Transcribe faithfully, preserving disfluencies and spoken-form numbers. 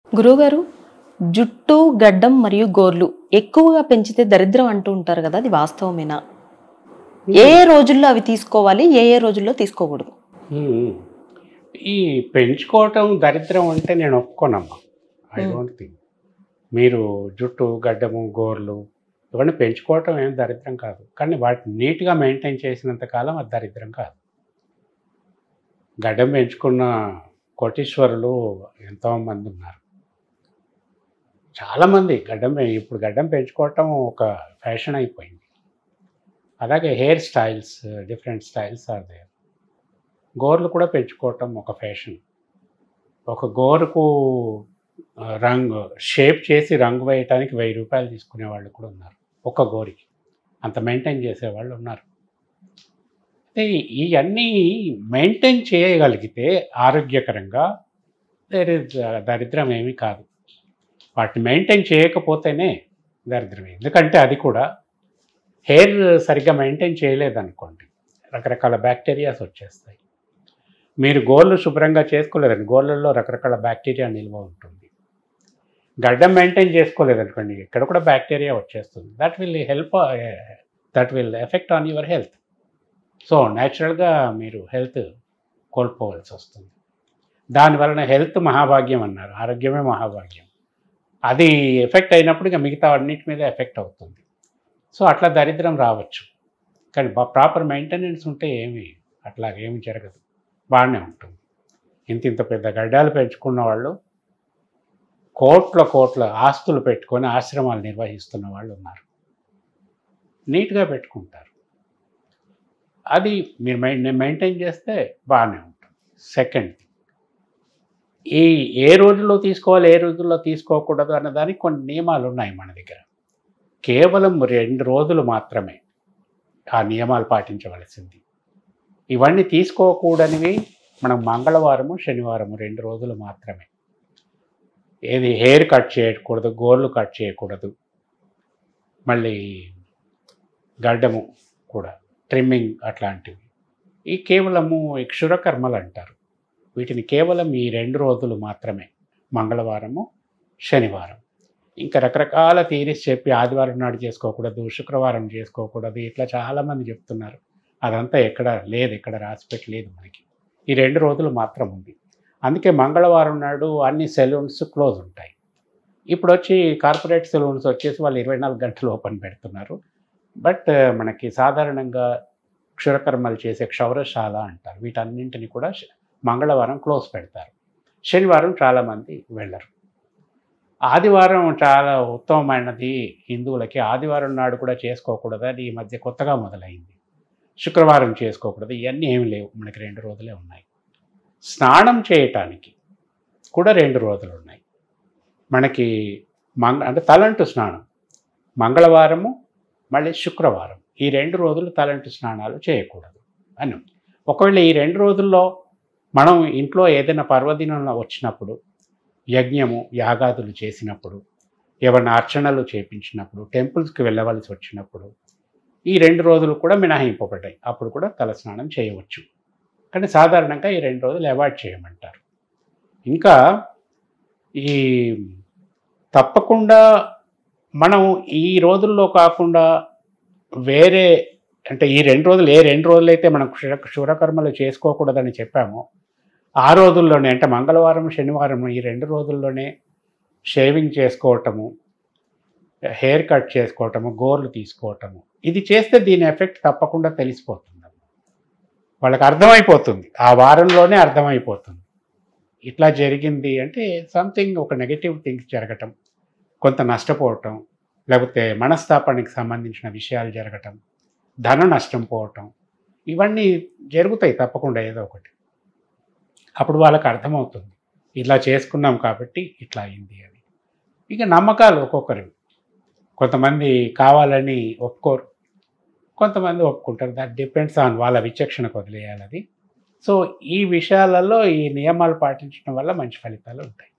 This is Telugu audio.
గురువుగారు, జుట్టు గడ్డం మరియు గోర్లు ఎక్కువగా పెంచితే దరిద్రం అంటూ ఉంటారు కదా, అది వాస్తవమేనా? ఏ ఏ రోజుల్లో అవి తీసుకోవాలి, ఏ ఏ రోజుల్లో తీసుకోకూడదు? ఈ పెంచుకోవటం దరిద్రం అంటే నేను ఒప్పుకోనమ్మా. I don't think. మీరు జుట్టు గడ్డము గోర్లు ఇవన్నీ పెంచుకోవటం ఏం దరిద్రం కాదు, కానీ వాటిని నీట్గా మెయింటైన్ చేసినంత కాలం అది దరిద్రం కాదు. గడ్డం పెంచుకున్న కోటీశ్వరులు ఎంతోమంది ఉన్నారు. చాలామంది గడ్డం ఇప్పుడు గడ్డం పెంచుకోవటం ఒక ఫ్యాషన్ అయిపోయింది. అలాగే hair styles, different styles are there. గోర్లు కూడా పెంచుకోవటం ఒక ఫ్యాషన్. ఒక గోరుకు రంగు షేప్ చేసి రంగు వేయటానికి వెయ్యి రూపాయలు తీసుకునే వాళ్ళు కూడా ఉన్నారు. ఒక గోరికి అంత మెయింటైన్ చేసేవాళ్ళు ఉన్నారు. అయితే ఇవన్నీ మెయింటైన్ చేయగలిగితే ఆరోగ్యకరంగా దేర్ ఇస్ దరిద్రం ఏమీ కాదు. వాటిని మెయింటైన్ చేయకపోతేనే దరిద్రమే. ఎందుకంటే అది కూడా హెయిర్ సరిగ్గా మెయింటైన్ చేయలేదనుకోండి, రకరకాల బ్యాక్టీరియాస్ వచ్చేస్తాయి. మీరు గోర్లు శుభ్రంగా చేసుకోలేదండి, గోర్లలో రకరకాల బ్యాక్టీరియా నిల్వ ఉంటుంది. గడ్డం మెయింటైన్ చేసుకోలేదనుకోండి, ఇక్కడ కూడా బ్యాక్టీరియా వచ్చేస్తుంది. That will help, that will effect on your health. So న్యాచురల్గా మీరు హెల్త్ కోల్పోవలసి వస్తుంది. దానివలన హెల్త్ మహాభాగ్యం అన్నారు, ఆరోగ్యమే మహాభాగ్యం. అది ఎఫెక్ట్ అయినప్పుడు ఇక మిగతా అన్నిటి మీద ఎఫెక్ట్ అవుతుంది. సో అట్లా దరిద్రం రావచ్చు, కానీ ప్రాపర్ మెయింటెనెన్స్ ఉంటే ఏమి అట్లా ఏమి జరగదు, బాగానే ఉంటుంది. ఇంత ఇంత పెద్ద గడ్డాలు పెంచుకున్న వాళ్ళు కోట్ల కోట్ల ఆస్తులు పెట్టుకొని ఆశ్రమాలు నిర్వహిస్తున్న వాళ్ళు ఉన్నారు. నీట్గా పెట్టుకుంటారు. అది మీరు మెయింటైన్ చేస్తే బాగానే ఉంటుంది. సెకండ్, ఈ ఏ రోజుల్లో తీసుకోవాలి, ఏ రోజుల్లో తీసుకోకూడదు అన్నదానికి కొన్ని నియమాలు ఉన్నాయి మన దగ్గర. కేవలం రెండు రోజులు మాత్రమే ఆ నియమాలు పాటించవలసింది. ఇవన్నీ తీసుకోకూడనివి మనం మంగళవారము శనివారము రెండు రోజులు మాత్రమే. ఏది హెయిర్ కట్ చేయకూడదు, గోర్లు కట్ చేయకూడదు, మళ్ళీ గడ్డము కూడా ట్రిమ్మింగ్ అట్లాంటివి. ఈ కేవలము క్షురకర్మలు అంటారు. వీటిని కేవలం ఈ రెండు రోజులు మాత్రమే, మంగళవారము శనివారం. ఇంకా రకరకాల థీరీస్ చెప్పి ఆదివారం నాడు చేసుకోకూడదు, శుక్రవారం చేసుకోకూడదు, ఇట్లా చాలామంది చెప్తున్నారు. అదంతా ఎక్కడ లేదు, ఎక్కడ రాసిపెట్టలేదు మనకి. ఈ రెండు రోజులు మాత్రం ఉంది. అందుకే మంగళవారం నాడు అన్ని సెలూన్స్ క్లోజ్ ఉంటాయి. ఇప్పుడు వచ్చి కార్పొరేట్ సెలూన్స్ వచ్చేసి వాళ్ళు ఇరవై నాలుగు గంటలు ఓపెన్ పెడుతున్నారు. బట్ మనకి సాధారణంగా క్షురకర్మలు చేసే క్షౌరశాల అంటారు, వీటన్నింటిని కూడా మంగళవారం క్లోజ్ పెడతారు. శనివారం చాలామంది వెళ్ళరు. ఆదివారం చాలా ఉత్తమమైనది హిందువులకి. ఆదివారం నాడు కూడా చేసుకోకూడదు, అది ఈ మధ్య కొత్తగా మొదలైంది. శుక్రవారం చేసుకోకూడదు, ఇవన్నీ ఏమి లేవు, మనకి రెండు రోజులే ఉన్నాయి. స్నానం చేయటానికి కూడా రెండు రోజులు ఉన్నాయి మనకి. మంగ అంటే తలంటు స్నానం మంగళవారము మళ్ళీ శుక్రవారం, ఈ రెండు రోజులు తలంటు స్నానాలు చేయకూడదు అని. ఒకవేళ ఈ రెండు రోజుల్లో మనం ఇంట్లో ఏదైనా పర్వదినం వచ్చినప్పుడు, యజ్ఞము యాగాదులు చేసినప్పుడు, ఏమైనా అర్చనలు చేపించినప్పుడు, టెంపుల్స్కి వెళ్ళవలసి వచ్చినప్పుడు, ఈ రెండు రోజులు కూడా మినహాయింపబడ్డాయి. అప్పుడు కూడా తలస్నానం చేయవచ్చు. కానీ సాధారణంగా ఈ రెండు రోజులు అవాయిడ్ చేయమంటారు. ఇంకా ఈ తప్పకుండా మనం ఈ రోజుల్లో కాకుండా వేరే, అంటే ఈ రెండు రోజులు ఏ రెండు రోజులు అయితే మనం క్షుర క్షురకర్మలు చేసుకోకూడదని చెప్పామో, ఆ రోజుల్లోనే అంటే మంగళవారం శనివారం ఈ రెండు రోజుల్లోనే షేవింగ్ చేసుకోవటము, హెయిర్ కట్ చేసుకోవటము, గోర్లు తీసుకోవటము, ఇది చేస్తే దీని ఎఫెక్ట్ తప్పకుండా తెలిసిపోతుంది. వాళ్ళకి అర్థమైపోతుంది, ఆ వారంలోనే అర్థమైపోతుంది ఇట్లా జరిగింది అంటే సంథింగ్, ఒక నెగటివ్ థింగ్స్ జరగటం, కొంత నష్టపోవటం, లేకపోతే మనస్తాపానికి సంబంధించిన విషయాలు జరగటం, ధన నష్టం పోవటం, ఇవన్నీ జరుగుతాయి తప్పకుండా ఏదో ఒకటి. అప్పుడు వాళ్ళకి అర్థమవుతుంది ఇలా చేసుకున్నాం కాబట్టి ఇట్లా అయింది అని. ఇక నమ్మకాలు ఒక్కొక్కరు, కొంతమంది కావాలని ఒప్పుకోరు, కొంతమంది ఒప్పుకుంటారు. దట్ డిపెండ్స్ ఆన్ వాళ్ళ విచక్షణకు వదిలేయాలి అది. సో ఈ విషయాలలో ఈ నియమాలు పాటించడం వల్ల మంచి ఫలితాలు ఉంటాయి.